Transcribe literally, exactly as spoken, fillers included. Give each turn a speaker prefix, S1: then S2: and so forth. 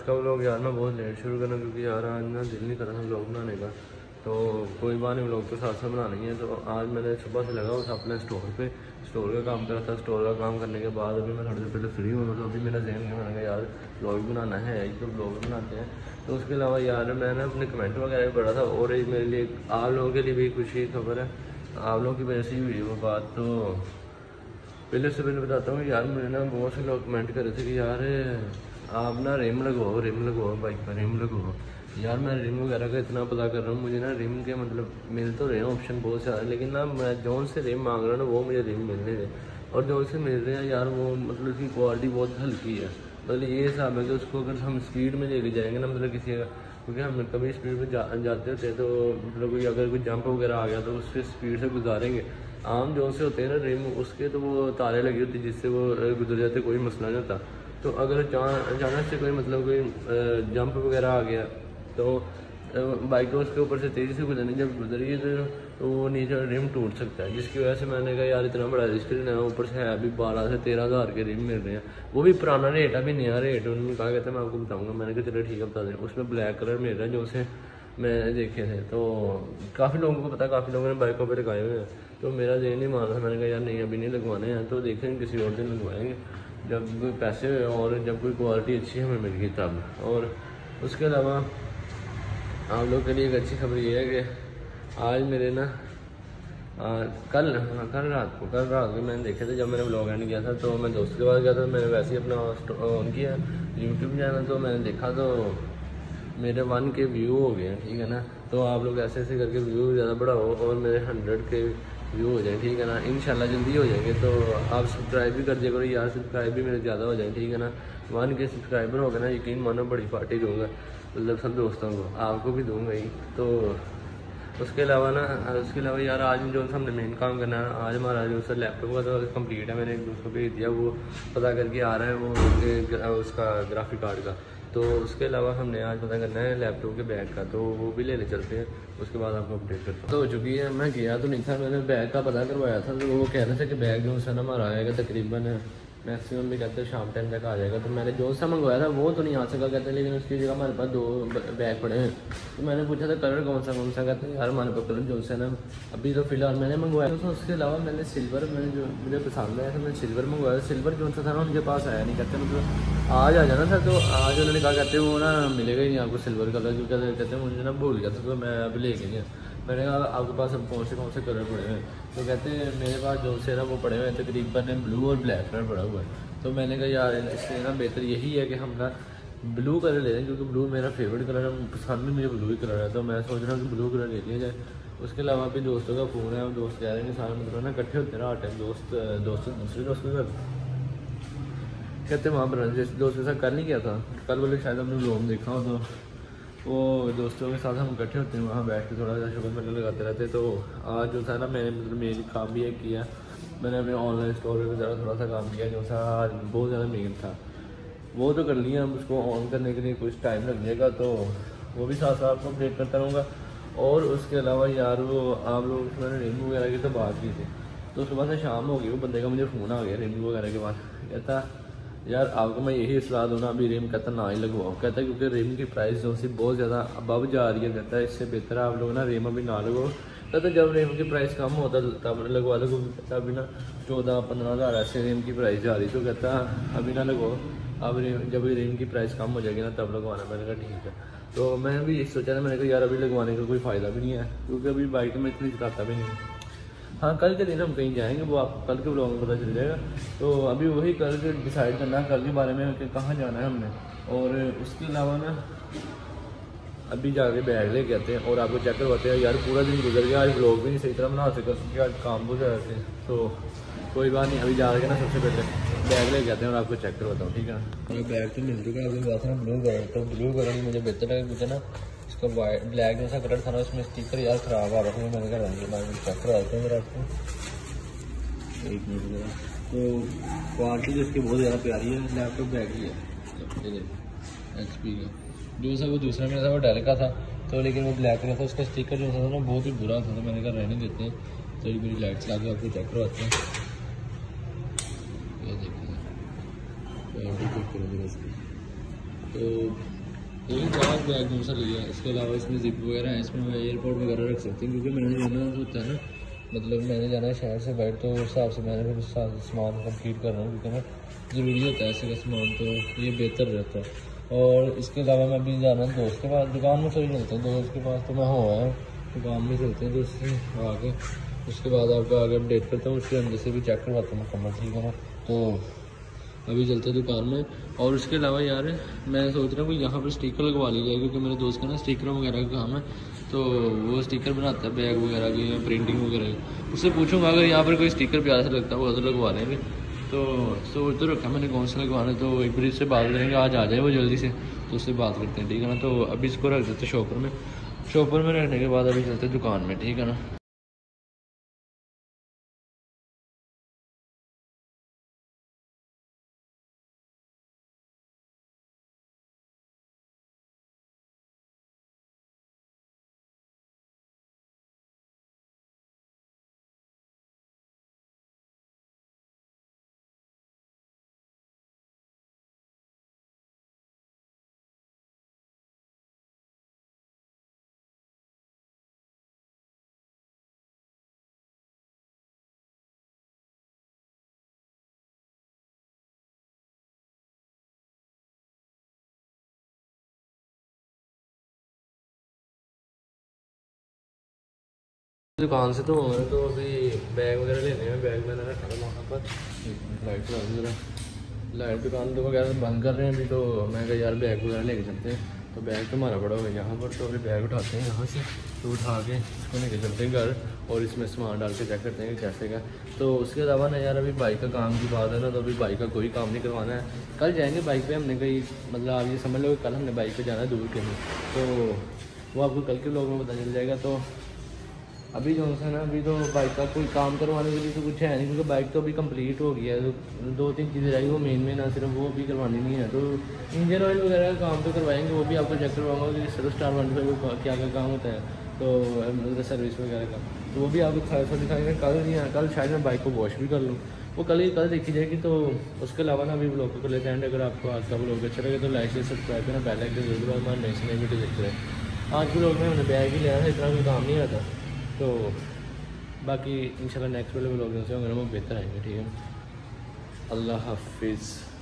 S1: का व्लॉग यार मैं बहुत लेट शुरू करना, क्योंकि यार आज ना दिल नहीं कर रहा था व्लॉग बनाने का। तो कोई बात नहीं, व्लॉग तो साथ साथ बनाना ही है। तो आज मैंने सुबह से लगा हुआ था अपने स्टोर पे, स्टोर का काम कर रहा था। स्टोर का काम करने के बाद अभी मैं थोड़ी देर पहले फ्री हुआ, तो अभी मेरा जहन में मैंने कहा यार व्लॉग बनाना है, एक तो व्लॉग बनाते हैं। तो उसके अलावा यार मैंने अपने कमेंट वगैरह भी पढ़ा था, और एक मेरे लिए आप लोगों के लिए भी खुशी खबर है, आप लोगों की वजह से ही हुई वो बात। तो पहले से पहले बताता हूँ यार, मुझे ना बहुत से लोग कमेंट कर रहे थे कि यार आप ना रिम लगवाओ, रिम लगवाओ बाइक पर, रिम लगवाओ। यार मैं रिम वगैरह का इतना पता कर रहा हूँ, मुझे ना रिम के मतलब मिल तो रहे हैं ऑप्शन बहुत सारे, लेकिन ना मैं जौन से रिम मांग रहा हूँ ना वो मुझे रिम मिल रहे हैं, और जौन से मिल रहे हैं यार वो मतलब उसकी क्वालिटी बहुत हल्की है। मतलब ये हिसाब है कि उसको अगर हम स्पीड में लेके जाएंगे ना, मतलब किसी का, क्योंकि हम कभी स्पीड में जा, जाते होते हैं, तो मतलब कोई अगर कोई जंप वगैरह आ गया तो उससे स्पीड से गुजारेंगे। आम जो से होते हैं ना रिम, उसके तो वो तारे लगी होती है जिससे वो गुजर जाते, कोई मसला नहीं होता। तो अगर अचानक से कोई मतलब कोई जंप वगैरह आ गया तो बाइक तो उसके ऊपर से तेज़ी से गुजरनी, जब गुजरी है तो वो नीचे रिम टूट सकता है, जिसकी वजह से मैंने कहा यार इतना बड़ा रिस्क लेना है। ऊपर से है अभी बारह से तेरह हज़ार के रिम मिल रहे हैं, वो भी पुराना रेट है, अभी नया रेट। उन्होंने कहा कहते हैं मैं आपको बताऊँगा, मैंने कहा चलो ठीक है बता दें। उसमें ब्लैक कलर मिल रहा है जो से मैंने देखे थे, तो काफ़ी लोगों को पता, काफ़ी लोगों ने बाइकों पर लगाए हुए हैं। तो मेरा जेन नहीं मान रहा था, मैंने कहा यार नहीं अभी नहीं लगवाने हैं, तो देखेंगे किसी और दिन लगवाएंगे जब कोई पैसे और जब कोई क्वालिटी अच्छी हमें मिल गई तब। और उसके अलावा आप लोग के लिए एक अच्छी खबर ये है कि आज मेरे ना आ, कल हाँ कल रात को कल रात को मैंने देखे थे, जब मैंने ब्लॉग एंड किया था तो मैं दोस्त के पास गया था, मैंने वैसे ही अपना ऑन किया यूट्यूब चैनल, तो मैंने देखा तो मेरे वन के व्यू हो गए हैं, ठीक है ना। तो आप लोग ऐसे ऐसे करके व्यू ज़्यादा बढ़ाओ और मेरे हंड्रेड के व्यू हो जाए, ठीक है ना। इंशाल्लाह जल्दी हो जाएंगे, तो आप सब्सक्राइब भी कर दिया करो यार, सब्सक्राइब भी मेरे ज़्यादा हो जाए, ठीक है ना। वन के सब्सक्राइबर हो गए ना, यकीन मानो बड़ी पार्टी दूँगा, मतलब सब दोस्तों को, आपको भी दूँगा ही। तो उसके अलावा ना उसके अलावा यार आज जो हमने मेन काम करना है, आज हमारा जो सर लैपटॉप का तो कंप्लीट है, मैंने एक दोस्त को भेज दिया, वो पता करके आ रहा है वो उसका ग्राफिक कार्ड का। तो उसके अलावा हमने आज पता करना है लैपटॉप के बैग का, तो वो भी लेने चलते हैं, उसके बाद आपको अपडेट करता हूँ। तो हो चुकी है, मैं गया तो नहीं था, मैंने बैग का पता करवाया था, तो वो कह रहे थे कि बैग जो है ना हमारा आएगा तकरीबन मैक्सिमम भी कहते हैं शाम टाइम तक आ जाएगा। तो मैंने जो सा मंगवाया था वो तो नहीं आ सका कहते हैं, लेकिन उसकी जगह हमारे पास दो बैग पड़े हैं। तो मैंने पूछा था कलर कौन सा कौन सा, कहते हैं यार हमारे पास कलर जो है ना अभी तो फिलहाल मैंने मंगवाया था। तो उसके अलावा मैंने सिल्वर, मैंने जो मुझे पसंद आया था मैंने सिल्वर मंगवाया। सिल्वर जो सा था ना उनके पास आया नहीं, कहते मतलब आज आ जाना था, तो आज उन्होंने कहा कहते वो ना मिलेगा ही नहीं आपको सिल्वर कलर, जो कहते कहते मुझे ना भूल गया था, तो मैं अभी ले गया। मैंने कहा आपके पास अब कौन से कौन से कलर पड़े हुए हैं, तो कहते हैं मेरे पास जो से ना वो पड़े हुए हैं तकरीबन ब्लू और ब्लैक कलर पड़ा हुआ है। तो मैंने कहा यार इससे ना बेहतर यही है कि हम ना ब्लू कलर ले लें, क्योंकि ब्लू मेरा फेवरेट कलर है, पसंद भी मुझे ब्लू ही कलर है। तो मैं सोच रहा हूँ कि ब्लू कलर ले लिया जाए। उसके अलावा भी दोस्तों का फ़ोन है, दोस्त कह रहे हैं कि सारे मतलब ना इकट्ठे होते हैं ना हर टाइम, दोस्त दोस्त दूसरे दोस्त के साथ कहते वहाँ पर जैसे दोस्तों के साथ कल नहीं किया था, कल बोले शायद हमने व्लॉग देखा हो, तो वो दोस्तों के साथ हम इकट्ठे होते हैं, वहाँ बैठ के थोड़ा सा शुगर मेले लगाते रहते हैं। तो आज जो था ना मैंने मतलब मेरी काम भी एक किया, मैंने अपने ऑनलाइन स्टोर में ज़रा थोड़ा सा काम किया, जो सा आज बहुत ज़्यादा मेहनत था वो तो कर लिया। अब उसको ऑन करने के लिए कुछ टाइम लग जाएगा, तो वो भी साथ साथ आपको अपडेट करता रहूँगा। और उसके अलावा यार वो आप लोग मैंने रिंग वगैरह की तो बात की थी, तो सुबह से शाम हो गई, वो बंदे का मुझे फ़ोन आ गया रिंग वगैरह के बाद, कहता यार आपको मैं यही सलाह दूँ ना अभी रिम कहता ना ही लगवाओ, कहता है क्योंकि रिम की प्राइस जो सी बहुत ज़्यादा अब जा रही है, कहता है इससे बेहतर आप लोग ना रिम अभी ना लगवाओ। कहता जब रिम की प्राइस कम होता तब लगवा लो, क्योंकि कहता अभी ना चौदह पंद्रह हज़ार ऐसे रिम की प्राइस जा रही, तो कहता अभी ना लगवाओ, अब जब रिम की प्राइस कम हो जाएगी ना तब लगवाना। मैंने कहा ठीक है। तो मैं भी सोचा था, मैंने कहा यार अभी लगवाने का कोई फ़ायदा भी नहीं है, क्योंकि अभी बाइक में इतनी चलाता भी नहीं। हाँ कल के दिन हम कहीं जाएंगे, वो आपको कल के ब्लॉग में पता चल जाएगा। तो अभी वही कल के डिसाइड करना है कल के बारे में कि कहाँ जाना है हमने। और उसके अलावा ना अभी जाके बैग ले आते हैं और आपको चेक करवाते हैं। यार पूरा दिन गुजर गया, आज ब्लॉग भी नहीं सही तरह बना सका क्योंकि आज काम बहुत ज़्यादा थे। तो कोई बात नहीं, अभी जाके ना सबसे पहले बैग ले आते हैं और आपको चेक करवाता हूँ, ठीक है। और बैग तो मिल चुका है, अभी बात है ब्लू कलर, तो ब्लू कलर मुझे बेहतर लगा क्योंकि ना इसका वाइट ब्लैक जैसा कलर था ना उसमें स्टिकर यार ख़राब आ रहा था। मैंने कहा रंग चेक करवाते हैं मेरा आपको एक मिनट मेरा। तो क्वालिटी जो इसकी बहुत ज़्यादा प्यारी है, लैपटॉप बैग ही है एच पी का, जो सा वो दूसरा मेरा था वो डेल का था, तो लेकिन वो ब्लैक कलर था, उसका स्टिकर जो था ना बहुत ही बुरा था, तो मैंने कहा रहने देते हैं। तो ये मेरी लाइट्स ला के आपको चेक करवाते हैं, ये देखिए क्वालिटी चेक करेंगे इसकी। तो एक जहाँ बैग दूसरा लिया है, इसके अलावा इसमें जिप वगैरह है, इसमें मैं एयरपोर्ट वगैरह रख सकती हूँ क्योंकि मैंने जाना होता है ना, मतलब मैंने जाना है शहर से बाहर, तो उस हिसाब से मैंने फिर सामान कंप्लीट कर रहा हूँ क्योंकि ना ज़रूरी होता है ऐसे का सामान, तो ये बेहतर रहता है। और इसके अलावा मैं अभी जाना है दोस्त के पास, दुकान में सही चलते हैं दोस्त के पास, तो मैं हो आया हूँ, दुकान में चलते हैं दोस्त से आके, उसके बाद आपको आगे अपडेट करता हूँ, उसके अंदर से भी चेक करवाता हूँ मुकम्मल, ठीक है ना। तो अभी चलते हैं दुकान में। और उसके अलावा यार मैं सोच रहा हूँ कि यहाँ पर स्टिकर लगवा ली जाए क्योंकि मेरे दोस्त का ना स्टिकर वगैरह का काम है, तो वो स्टिकर बनाता है बैग वगैरह की या प्रिंटिंग वगैरह की। उससे पूछूंगा अगर यहाँ पर कोई स्टिकर प्यार से लगता है वो तो लगवा लेंगे। तो सोच तो रखा मैंने कौन सा लगवाना है, तो एक बार इससे बात करेंगे, आज आ जाए वो जल्दी से, तो उससे बात करते हैं, ठीक है ना। तो अभी इसको रख देते शॉपर में, शॉपर में रखने के बाद अभी चलते दुकान में, ठीक है ना। दुकान से तो मैंने तो अभी बैग वगैरह लेने हैं, बैग मैंने रखा था वहाँ पर, लाइट वगैरह लाइट दुकान तो वगैरह बंद कर रहे हैं अभी, तो मैं कहा यार बैग वगैरह लेके चलते हैं। तो बैग तो हमारा पड़ा हुआ है यहाँ पर, तो अभी बैग उठाते हैं यहाँ से, तो उठा के इसको लेके चलते हैं घर, और इसमें सामान डाल के चेक करते हैं कि कैसे का। तो उसके अलावा ना यार अभी बाइक का काम की बात है ना, तो अभी बाइक का कोई काम नहीं करवाना है, कल जाएंगे बाइक पे। हमने कहीं मतलब आप ये समझ लो कल हमने बाइक पे जाना है दूर कहीं, तो वो आपको कल के व्लॉग में पता चल जाएगा। तो अभी जो है ना, अभी तो बाइक का कोई काम करवाने के लिए तो कुछ है नहीं क्योंकि बाइक तो अभी कंप्लीट हो गया है, तो दो तीन चीज़ें रही वो मेन मेन है, सिर्फ वो भी करवानी नहीं है। तो इंजन ऑयल वगैरह का काम तो करवाएंगे, वो भी आपको चेक करवाऊंगा कि सर स्टार वन फाइव क्या क्या काम होता है, तो मतलब सर्विस वगैरह का, तो वो भी आपको खासा दिखाएंगे। कल नहीं है, कल शायद मैं बाइक को वॉश भी कर लूँ, वो कल ही कल देखी जाएगी। तो उसके अलावा ना अभी ब्लॉग को कर लेते हैं, अगर आपको आज का ब्लॉग अच्छा लगे तो लाइक से सब्सक्राइब करना, पहले एक जरूर बाद हमारे नेक्स्ट नई वीडियो देखते रहे। आज के ब्लॉग में हमने बैग ही लिया था, इतना कोई काम नहीं आता, तो बाकी इंशाल्लाह नेक्स्ट वाले व्लॉग से होंगे ना वो बेहतर आएंगे, ठीक है। अल्लाह हाफिज़।